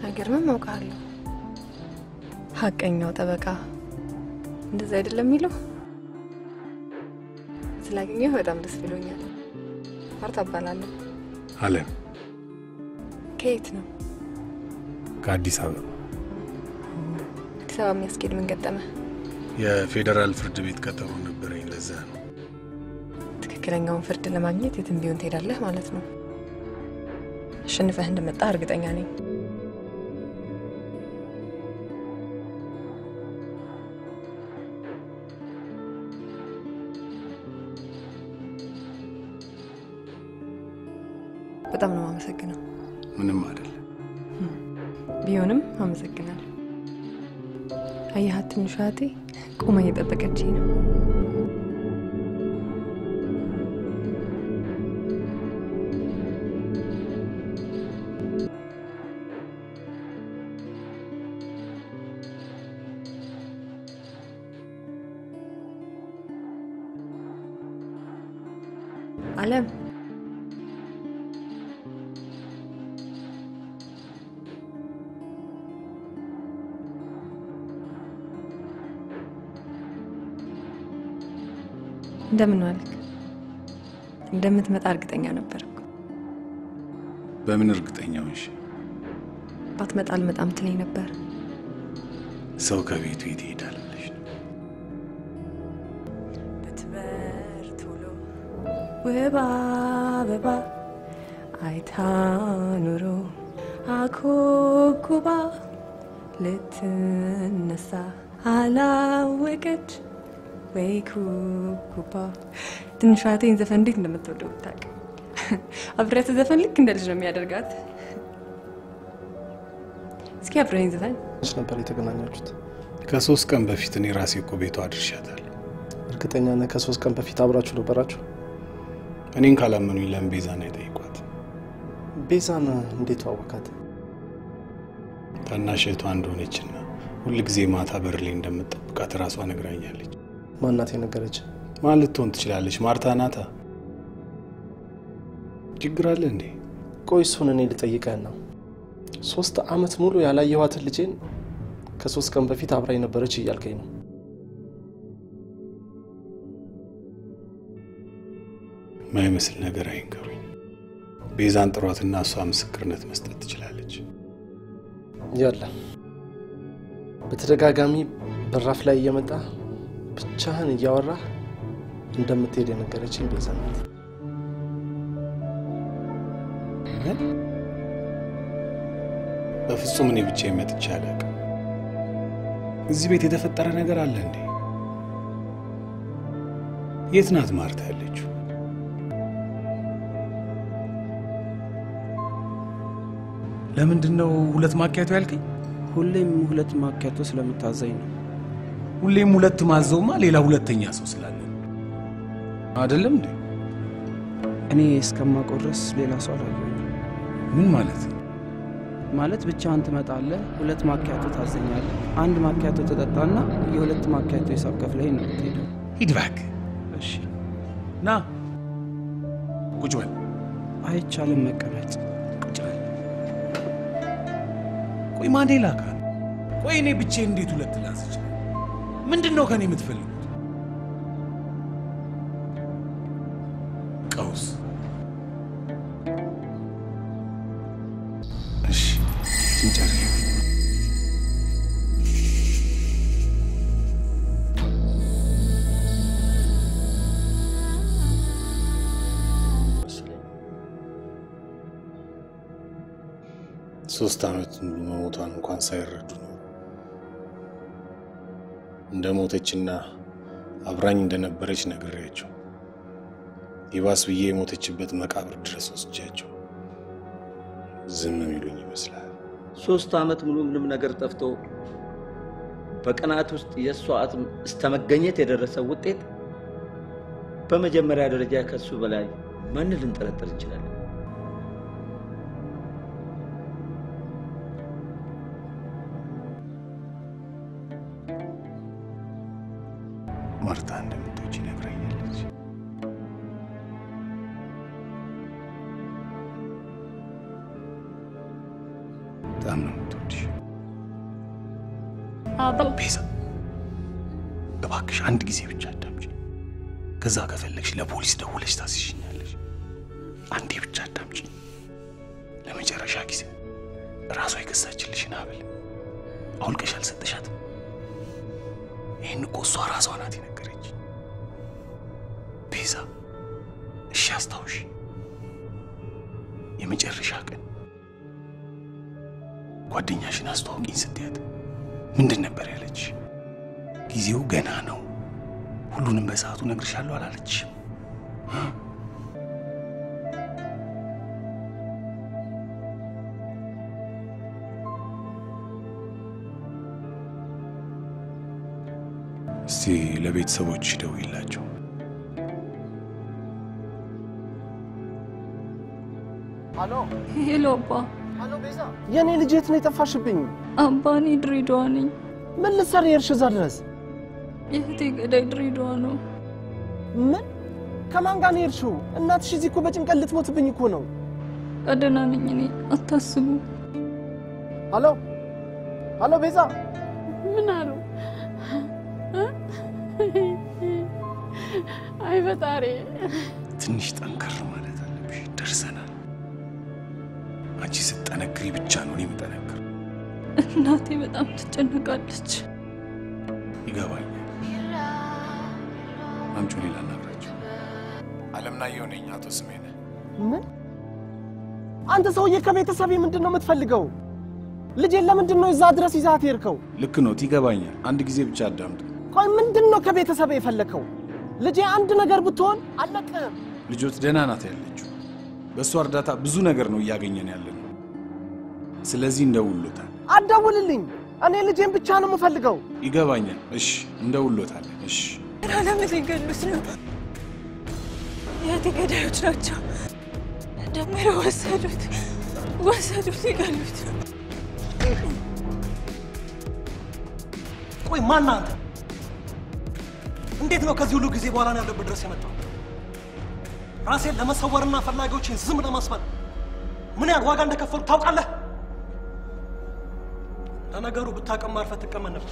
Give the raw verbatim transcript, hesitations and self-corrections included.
አይገርምም አውቃለሁ ሐቀኛው ጠበቃ እንደዛ አይደለም የሚለው ስላገኘሁ በጣም ደስ ብሎኛል ማርታ እባላለሁ አለም ከየት ነው ከአዲስ አበባ አዲስ አበባ የሚያስኬድ ምን ገጠመ የፌደራል ፍርድ ቤት ቀጠሮ ነበረኝ ለዛ ነው ትክክለኛውን ፍርድ ለማግኘት የትም ቢሆን ትሄዳለህ ማለት ነው አሸንፈህ እንደመጣ እርግጠኛ ነኝ በጣም ነው አመሰግናለሁ ምንም አይደል ቢሆንም አመሰግናለሁ አያት ትንሿቴ ቆማ እየጠበቀችኝ ነው አለም እንደምን ዋልክ እንደምትመጣ እርግጠኛ ነበርኩ በምን እርግጠኛ ነሽ ባትመጣ አልመጣም ትለኝ ነበር ሰው ከቤቱ ይሄዳል ብለሽ ነው በትበር ቶሎ ወባ በባ አይታ ኑሮ አኮኩባ ልትነሳ አላወቀች ወይ ኩኩባ ትንሿቴን ዘፈን እንዴት እንደምትወደው ታውቅ አብረህ ዘፈን ልክ እንደ ልጅ ነው የሚያደርጋት እስኪ አብረኝ ዘፈን እሺ ነበር የተገናኛችሁት ከሶስት ቀን በፊት እኔ ራሴ እኮ ቤቷ አድርሻታለሁ እርግጠኛ ነህ ከሶስት ቀን በፊት አብራችሁ ነበራችሁ እኔን ካላመኑኝ ለምን ቤዛን አይጠይቋት ቤዛን እንዴት ዋወቃት ታናሽ እህቷ እንደሆነችና ሁሉ ጊዜ ማታ በር ላይ እንደምትጠብቃት ራሷ ነግራኛለች ማናት የነገረች ማለት ትሆን ትችላለች ማርታ ናታ ችግር አለ እንዴ ቆይ እሱን እኔ ልጠይቅህ ነው ሶስት አመት ሙሉ ያላየኋት ልጄን ከሶስት ቀን በፊት አብራኝ ነበረች እያልከኝ ነው ማይመስል ነገር አይንገሩኝ ቤዛን ጥሯትና እሷ ምስክርነት መስጠት ትችላለች ያላ በተደጋጋሚ በራፍ ላይ እየመጣ ብቻህን እያወራህ እንደምትሄድ የነገረችኝ ቤዛ ናት በፍጹም እኔ ብቻ የመጥቼ አላውቅም እዚህ ቤት የተፈጠረ ነገር አለ እንዴ የት ናት ማርታ ያለችው ለምንድነው ሁለት ማኪያቶ ያልከኝ ሁሌም ሁለት ማኪያቶ ስለምታዘኝ ነው ሁሌም ሁለት ማዘውማ ሌላ ሁለተኛ ሰው ስላለ አይደለም እንዴ እኔ እስከማውቀው ድረስ ሌላ ሰው አላየሁም ምን ማለት ማለት ብቻ አንተ መጣለህ ሁለት ማኪያቶ ታዘኛለህ አንድ ማኪያቶ ተጠጣና የሁለት ማኪያቶ ሂሳብ ከፍለህ ነው የምትሄደው ሂድ እባክህ እሺ ና ቁጭ በል አይቻልም መቀመጥ ቁጭ በል ቆይ ማን ላካ ቆይ እኔ ብቻ እንዴት ሁለት ላዝ ይችላል ምንድነው ከኔ የምትፈልጉት ቀውስ እሺ እንጨርስ ሶስት አመት ሞቷን እንኳን ሳይረዱ ነው እንደሞተችና አብራኝ እንደነበረች ነግሬያቸው ይባስ ብዬ የሞተችበት መቃብር ድረስ ወስጃቸው ዝም የሚሉኝ ይመስላል ሶስት አመት ሙሉ ምንም ነገር ጠፍቶ በቀናት ውስጥ የሷ አጥም እስተመገኘት የደረሰው ውጤት በመጀመሪያ ደረጃ ከሱ በላይ ማን ልንጠረጥር ይችላል ማርታ እንደምትወጪ ነግራኛለች በጣም ነው የምትወድሽ አባ ቤዛ እባክሽ አንድ ጊዜ ብቻ አዳምጪ ከዛ ከፈለግሽ ለፖሊስ ደውለሽ ታስይሽኛለሽ አንዴ ብቻ አዳምጪ ለመጨረሻ ጊዜ ራሷ የገዛችልሽን ሀብል አውልቀሽ አልሰጠሻትም ይህን እኮ እሷ ራሷ ናት የነገረች ቤዛ እሺ አስታውሽ የመጨረሻ ቀን ጓደኛሽን አስተዋውቂኝ ስትያት ምንድን ነበር ያለች ጊዜው ገና ነው ሁሉንም በሰዓቱ ነግርሻለሁ አላለችሽም እስቲ ለቤተሰቦች ደውይላቸው አሎ ሄሎ አባ አሎ ቤዛ የኔ ልጅ የት ነው የጠፋሽብኝ አባ እኔ ድሬዳዋ ነኝ ምን ልትሰሪ የሄድሽ እዛ ድረስ የእህቴ ገዳይ ድሬዳዋ ነው ምን ከማን ጋር ነው የሄድሽው እናትሽ እዚህ እኮ በጭንቀት ልትሞትብኝ እኮ ነው ደህና ነኝ እኔ አታስቡ አሎ አሎ ቤዛ ምን አሉ አይ ፈጣሪ ትንሽ ጠንከር ማለት አለብሽ ደርሰናል አንቺ ስትጠነክሪ ብቻ ነው እኔ የምጠነክር እናቴ በጣም ትጨነቃለች ይገባኛል አምጪው ሌላ እናግራቸው አለምናየሁ ነኝ አቶ ስሜነ ምን አንተ ሰውዬ ከቤተሰቤ ምንድነው የምትፈልገው ልጄን ለምንድን ነው እዛ ድረስ ይዛት ሄድከው ልክ ነው ይገባኛል አንድ ጊዜ ብቻ አዳምጡ ቆይ ምንድነው ከቤተሰቤ የፈለከው ልጄ አንድ ነገር ብትሆን አለቀም ልጆት ደህና ናት ያለችው በእሷ እርዳታ ብዙ ነገር ነው እያገኘን ያለነው ስለዚህ እንደውሎታል አደውልልኝ እኔ ልጄን ብቻ ነው የምፈልገው ይገባኛል እሺ እንደውሎታል እሺ ለምን ሊገሉት ነው የእህቴ ገዳዮች ናቸው ደምሮ ወሰዱት ወሰዱት ሊገሉት ቆይ ማን አንተ እንዴት ነው ከዚህ ሁሉ ጊዜ በኋላ ነው ያለበት ድረስ የመጣው ራሴን ለመሰወርና ፈላጊዎችን ዝም ለማስፈል ምን ያህል ዋጋ እንደከፈልኩ ታውቃለህ ለነገሩ ብታቀም ማርፈት ተቀመጥ ነበር